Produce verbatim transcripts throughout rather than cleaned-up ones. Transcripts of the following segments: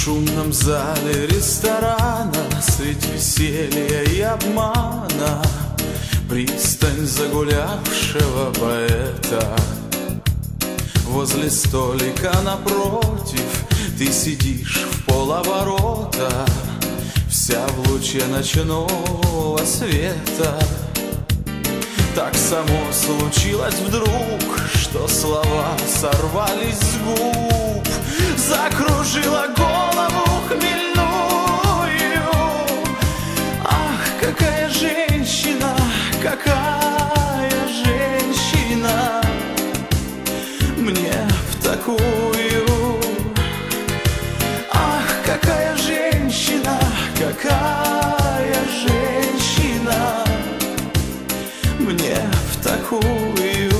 шумном зале ресторана, средь веселья и обмана, пристань загулявшего поэта. Возле столика напротив ты сидишь в полоборота, вся в луче ночного света. Так само случилось вдруг, что слова сорвались с губ, закружила голову хмельную. Ах, какая женщина, какая женщина, мне в такую. Ах, какая женщина, какая женщина, мне в такую.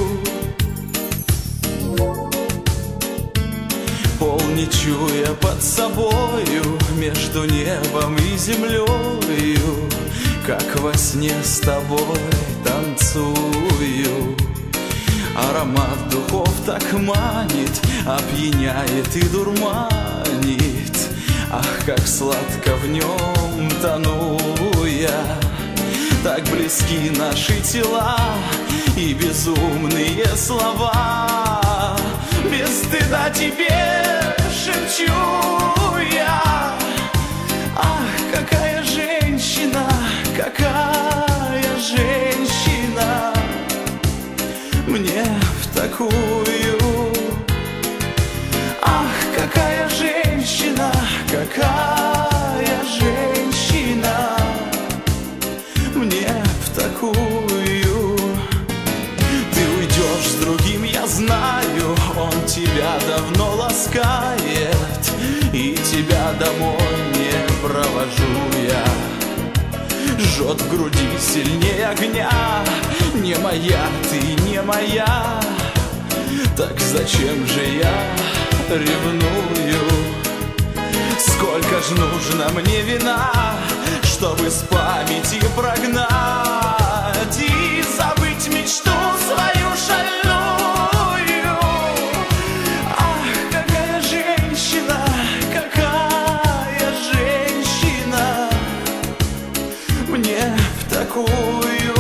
Пол не чуя под собою, между небом и землею, как во сне с тобой танцую. Аромат духов так манит, опьяняет и дурманит. Ах, как сладко в нем тону я. Так близки наши тела и безумные слова. Без стыда тебе шепчу я. Ах, какая женщина, какая женщина, мне в такую. Ах, какая женщина, какая женщина, мне в такую. Ты уйдешь с другим, я знаю, он тебя давно ласкает, и тебя домой не провожу я. Жжет в груди сильнее огня, не моя ты, не моя. Так зачем же я ревную? Сколько ж нужно мне вина, чтобы с памяти прогнать и забыть мечту свою шальную. Ах, какая женщина, какая женщина, мне в такую.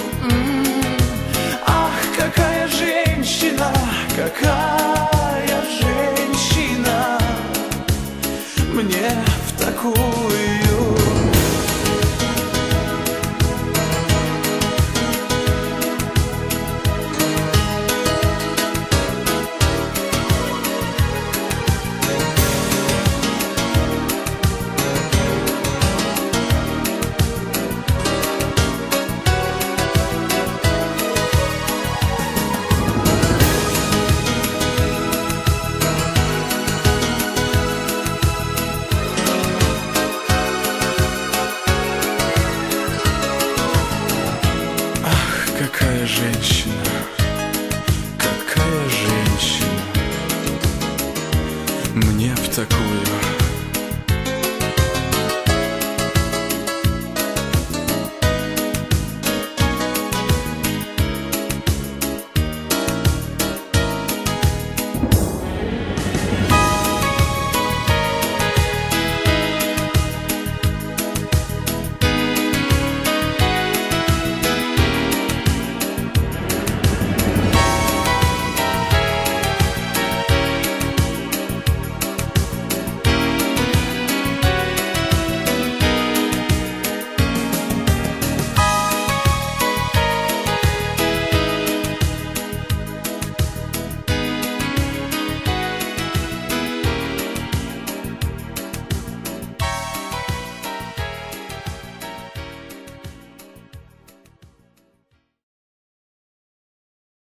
Ах, какая женщина, какая женщина, мне в такую. Какая женщина, какая женщина, мне в такую.